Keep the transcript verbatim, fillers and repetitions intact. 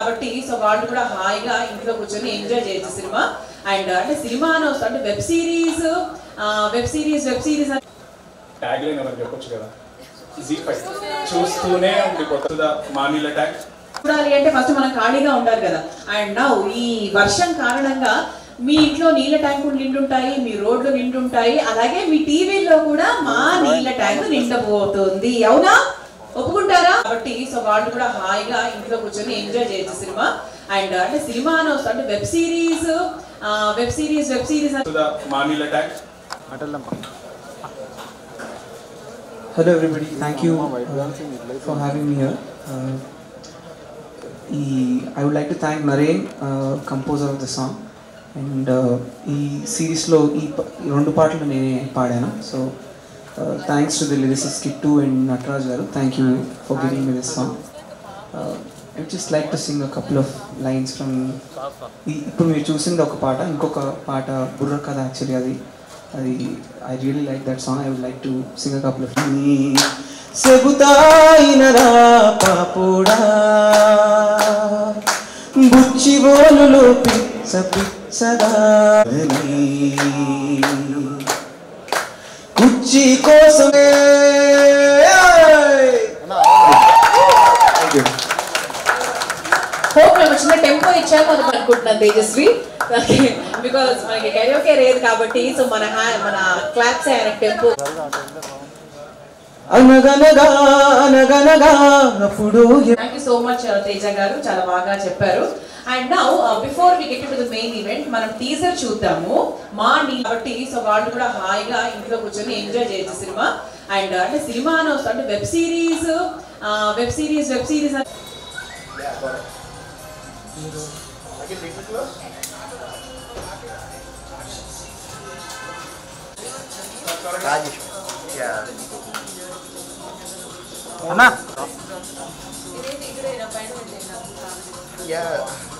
కాబట్టి సో వాళ్ళు కూడా హాయిగా ఇంట్లో కూర్చొని ఎంజాయ్ చేయొచ్చు సినిమా. అండ్ అంటే సినిమా అని వస్తుంది అంటే web series web series web series tag line అని చెప్పొచ్చు కదా, జీ ఫైవ్ చూస్తూనే ఉండిపోతుందా మా నీళ్ళ ట్యాగ్ చూడాలి అంటే ఫస్ట్ మనం ఖాళీగా ఉండాలి కదా. అండ్ నౌ ఈ వర్షం కారణంగా మీ ఇంట్లో నీళ్ళ ట్యాంకులు నిండుంటాయి, మీ రోడ్లు నిండుంటాయి, అలాగే మీ టీవీలో కూడా మా నీళ్ళ ట్యాంకు నిండబోతుంది. అవునా, ఒప్పుకుంటారా? కాబట్టి సో వాళ్ళు కూడా హాయిగా ఇంట్లో కూర్చొని ఎంజాయ్ చేయొచ్చు సినిమా. అండ్ అంటే సినిమా అని వస్తుంది అంటే web series web series web series మా నీళ్ళ tag. Hello everybody, thank you uh, for having me here. Uh, I would like to thank Naren, uh, composer of the song, and ee series lo ee rendu paatlu nene paadanu. So uh, thanks to the lyricist Kittu and Nataraj garu, thank you for giving me this song. uh, I would just like to sing a couple of lines from ippudu meer chusindi oka paata inkoka paata burra kada. Actually adi adi I really like that song. I would like to sing a couple of Sebutainara papuda buchi volulu pizza pizza kuchi kosame. Thank you. Hope మేము చిన్న tempo ఇచ్చాము అని అనుకుంటున్నాను Tejaswi, because మనకి కరియోకే లేదు కాబట్టి so మన మన క్లాప్స్ ఆయన టెంపో. అనగనగా అనగనగా అప్పుడు. Thank you so much Teja garu, చాలా బాగా చెప్పారు. And now before we get to the main event మనం టీజర్ చూద్దాము మా నీళ్ళ. కాబట్టి సో వాళ్ళు కూడా హాయిగా ఇంట్లో కూర్చొని ఎంజాయ్ చేయొచ్చు సినిమా. అండ్ అంటే సినిమా అని వస్తుంది అంటే web series web series web series Anna. Yeah.